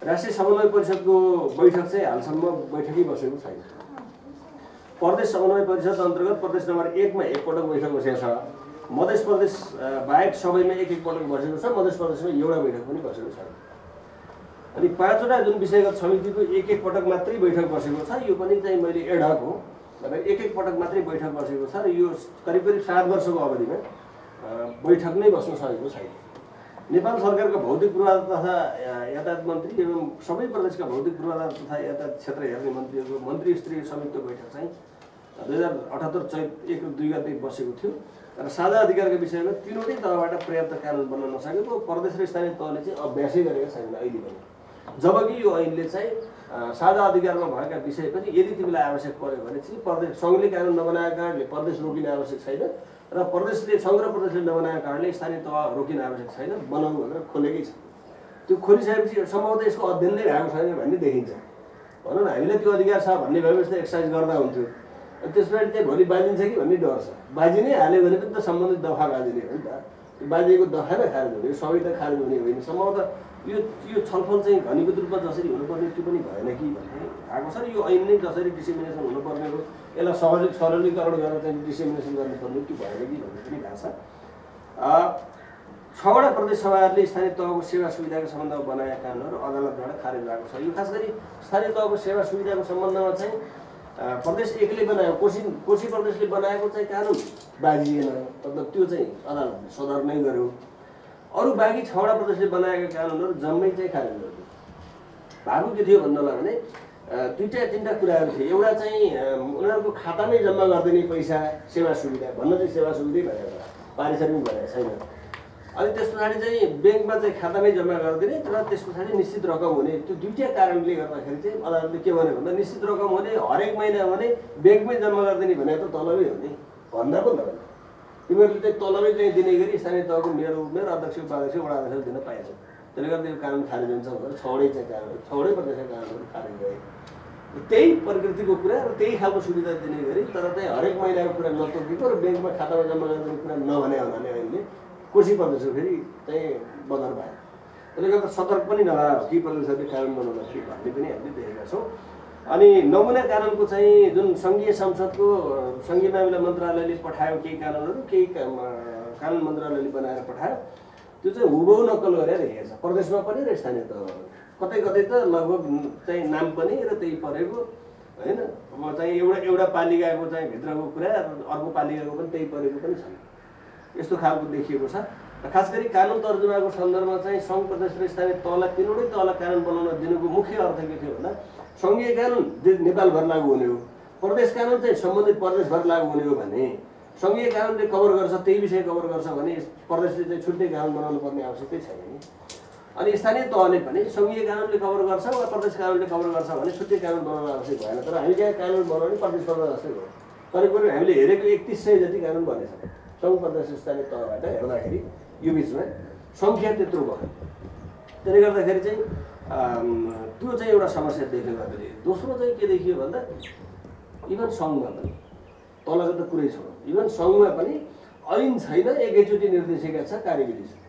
राष्ट्रिय समन्वय परिषदको बैठक चाहिँ हालसम्म बैठकै बसेको छैन। प्रदेश समन्वय परिषद अन्तर्गत प्रदेश नम्बर 1 मा एकपटक बैठक बसेको छ। मध्य प्रदेश बाहेक सबैमा एक पटक बसेको छ। मध्य प्रदेशमा एउटा बैठक पनि बसेको छैन। अनि 5 वटा जुन विषयगत समितिको एक पटक मात्रै बैठक बसेको छ। यो पनि चाहिँ मैले एडहक हो, एक पटक मात्रै बैठक बसेको छ र यो करिब 7 वर्षको अवधिमा बैठक नै बस्न सकेको छैन। नेपाल सरकारका भौतिक पूर्वाधार तथा यातायात मन्त्री एवं सबै प्रदेशका भौतिक पूर्वाधार तथा यातायात क्षेत्र हेर्ने मन्त्रीहरूको मन्त्री स्तरीय संयुक्त बैठक चाहिँ 2078 चैत 1 र 2 गते बसेको थियो र साझा अधिकारका विषयमा तीनवटै तहबाट पर्याप्त कानुन बन्न नसकेको प्रदेश र स्थानीय तहले चाहिँ अभ्यासै गरेका छैनन् अहिले पनि। जबकि यो ऐनले चाहिँ साझा अधिकारमा भएका विषय पनि यदि तिमीलाई आवश्यक पर्यो भने चाहिँ प्रदेश सङ्घले कानुन नबनाएको कारणले प्रदेश रोकिन आवश्यक छैन र प्रदेशले सङ्घ र प्रदेशले नबनाएको कारणले स्थानीय तह रोकिन आवश्यक छैन, बनाउनु भनेर खोलेकै छ। त्यो खोलिसकेपछि सम्भवतः यसको अध्ययन नै भएको छैन भन्ने देखिन्छ। भनौँ न हामीले त्यो अधिकार छ भन्ने व्यवस्था एक्सर्साइज गर्दा हुन्थ्यो। त्यसबाट चाहिँ भोलि बाजिन्छ कि भन्ने डर छ। बाजी नै हाल्यो भने पनि त सम्बन्धित दफा बाजिने हो नि त। त्यो बाजिएको दफा नै खारेज हुने, सबै त खारेज हुने होइन। सम्भवतः यो छलफल चाहिँ घनीभूत रूपमा जसरी हुनुपर्ने त्यो पनि भएन कि भन्ने आएको छ। यो ऐन नै जसरी डिसेमिनेसन हुनुपर्ने हो, यसलाई सरलीकरण गरेर चाहिँ डिसेमिनेसन गर्नुपर्ने त्यो भएन कि भन्ने पनि भएको छ। 6 वटा प्रदेश सभाहरूले स्थानीय तहको सेवा सुविधाको सम्बन्धमा बनाएका कानुनहरू अदालतबाट खारेज भएको छ। यो खास गरी स्थानीय तहको सेवा सुविधाको सम्बन्धमा चाहिँ प्रदेश एकले बनाएको कोशी प्रदेशले बनाएको चाहिँ कानुन बाजिएन, मतलब त्यो चाहिँ अदालतले सदर नै गर्यो। अरू बाँकी 6 वटा प्रदेशले बनाएका कानुनहरू जम्मै चाहिँ खारेज गर्यो। भएको के थियो भन्नलाई भने 2-3टा कुराहरू थिए। एउटा चाहिँ उनीहरूको खातामै जम्मा गरिदिने पैसा सेवा सुविधा भन्न चाहिँ सेवा सुविधै भनेको पारिश्रमिक भनेको छैन। अनि त्यस पछाडि चाहिँ ब्याङ्कमा चाहिँ खातामै जम्मा गरिदिने र त्यस पछाडि निश्चित रकम हुने। त्यो दुईटा कारणले गर्दाखेरि चाहिँ अदालतले के भन्यो भन्दा निश्चित रकम हुने, हरेक महिना हुने, ब्याङ्कमै जम्मा गरिदिने भने त तलबै हो नि भन्दा पनि त तिमीहरूले चाहिँ तलबै चाहिँ दिने गरी स्थानीय तहको मेयर अध्यक्ष उपाध्यक्ष वडा अध्यक्ष दिन पाएछ। त्यसले गर्दा यो कानुन खारेज हुन्छ भनेर 6 चाहिँ कानुन 6 प्रदेशका कानुनहरू खारेज गए। त्यही प्रकृतिको कुरा र त्यही खालको सुविधा दिने गरी तर चाहिँ हरेक महिनाको कुरा नतोकेको र ब्याङ्कमा खातामा जम्मा गरिदिने कुरा नभने हुनाले अहिले कोशी प्रदेशको फेरि चाहिँ बदर भयो। त्यसले गर्दा सतर्क पनि नभए कि प्रदेशहरूले कानुन बनाउँदाखेरि भन्ने पनि हामीले देखेका छौँ। अनि नमुना कानुनको चाहिँ जुन सङ्घीय संसदको सङ्घीय मामिला मन्त्रालयले पठायो केही कानुनहरू, केही कानुन मन्त्रालयले बनाएर पठायो, त्यो चाहिँ हुबहु नक्कल गरेर लेखेको छ प्रदेशमा पनि र स्थानीय तहमा। कतै कतै त लगभग चाहिँ नाम पनि र त्यही परेको होइन। अब चाहिँ एउटा पालिकाको चाहिँ भित्रको कुरा अर्को पालिकाको पनि त्यही परेको पनि छ। यस्तो खालको देखिएको छ। खास गरी कानुन तर्जुमाको सन्दर्भमा चाहिँ सङ्घ प्रदेश र स्थानीय तहलाई तीनवटै तहलाई कानुन बनाउन दिनुको मुख्य अर्थ के थियो भन्दा सङ्घीय कानुन नेपालभर लागू हुने हो, प्रदेश कानुन चाहिँ सम्बन्धित प्रदेशभर लागू हुने हो भने सङ्घीय कानुनले कभर गर्छ, त्यही विषय कभर गर्छ भने प्रदेशले चाहिँ छुट्टै कानुन बनाउनु पर्ने आवश्यकतै छैन नि। अनि स्थानीय तहले पनि सङ्घीय कानुनले कभर गर्छ वा प्रदेश कानुनले कभर गर्छ भने छुट्टै कानुन बनाउन आवश्यक भएन। तर हामी त्यहाँ कानुन बनाउने प्रतिस्पर्धा जस्तै हो। करिब हामीले हेरेको 3100 जति कानुन बनेछ सङ्घ प्रदेश स्थानीय तहबाट हेर्दाखेरि। यो बिचमा सङ्ख्या त्यत्रो भयो। त्यसले गर्दाखेरि चाहिँ त्यो चाहिँ एउटा समस्या देख्यो हामीले। दोस्रो चाहिँ के देखियो भन्दा इभन सङ्घमा पनि तलको त कुरै छोड, इभन सङ्घमा पनि ऐन छैन, एकैचोटि निर्देशिका छ, कार्यविधि छ।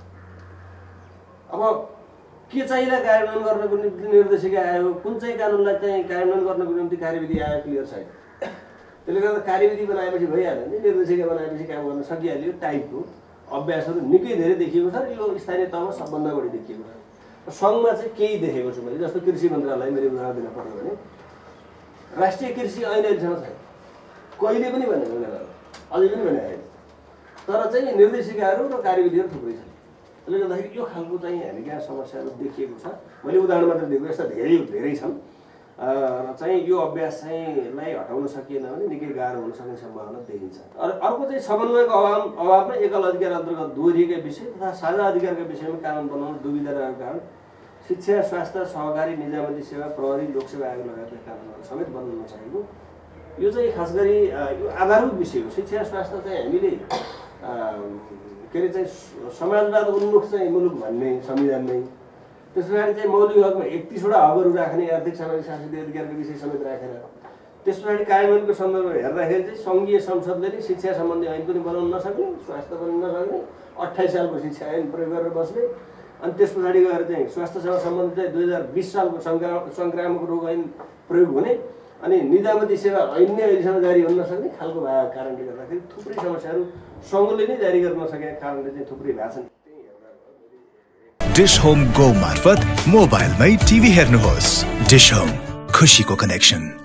अब के चाहिँलाई कार्यान्वयन गर्नको निम्ति निर्देशिका आयो, कुन चाहिँ कानुनलाई चाहिँ कार्यान्वयन गर्नको निम्ति कार्यविधि आयो, क्लियर छैन। त्यसले गर्दा कार्यविधि बनाएपछि भइहाल्यो नि, निर्देशिका बनाएपछि काम गर्न सकिहाल्यो। टाइपको अभ्यासहरू निकै धेरै देखिएको छ र यो स्थानीय तहमा सबभन्दा बढी देखिएको छ। सङ्घमा चाहिँ केही देखेको छु मैले। जस्तो कृषि मन्त्रालय मैले उदाहरण दिन पर्यो भने राष्ट्रिय कृषि ऐन अहिलेसम्म छैन, कहिले पनि भनेको उनीहरू अझै पनि भनेको छैन। तर चाहिँ निर्देशिकाहरू र कार्यविधिहरू थुप्रै छन्। त्यसले गर्दाखेरि यो खालको चाहिँ हामी कहाँ समस्याहरू देखिएको छ। मैले उदाहरण मात्र दिएको, यस्ता धेरै छन् र चाहिँ यो अभ्यास चाहिँ लाई हटाउन सकिएन भने निकै गाह्रो हुन सक्ने सम्भावना देखिन्छ। अर्को चाहिँ समन्वयको अभावमा एकल अधिकार अन्तर्गत दोहोरिएका विषय तथा साझा अधिकारका विषयमा कानुन बनाउन दुविधा रहेको कारण शिक्षा, स्वास्थ्य, सहकारी, निजामती सेवा, प्रहरी, लोकसेवा आयोग लगायतका कानुनहरू समेत बन्न नसकेको यो चाहिँ खास गरी यो आधारभूत विषय हो। शिक्षा स्वास्थ्य चाहिँ हामीले के अरे चाहिँ समाजवाद उन्मुख चाहिँ मुलुक भन्ने संविधानमै, त्यस पछाडि चाहिँ मौलिक हकमा 31 वटा हकहरू राख्ने, आर्थिक सामाजिक सांस्कृतिक अधिकारको विषय समेत राखेर त्यस पछाडि कार्यान्वयनको सन्दर्भमा हेर्दाखेरि चाहिँ सङ्घीय संसदले नै शिक्षा सम्बन्धी ऐन पनि बनाउन नसक्ने, स्वास्थ्य पनि नसक्ने, 28 सालको शिक्षा ऐन प्रयोग गरेर बस्ने, अनि त्यस पछाडि गएर चाहिँ स्वास्थ्य सेवा सम्बन्धी चाहिँ 2020 सालको संक्रामक रोग ऐन प्रयोग हुने अनि निजामती सेवा ऐन नै अहिलेसम्म जारी हुन नसक्ने खालको भएको कारणले गर्दाखेरि थुप्रै समस्याहरू सङ्घले नै जारी गर्न नसकेका कारणले चाहिँ थुप्रै भएको छन्। डिश होम गो मार्फत मोबाइलमै टिभी हेर्नुहोस्। डिश होम, खुसीको कनेक्सन।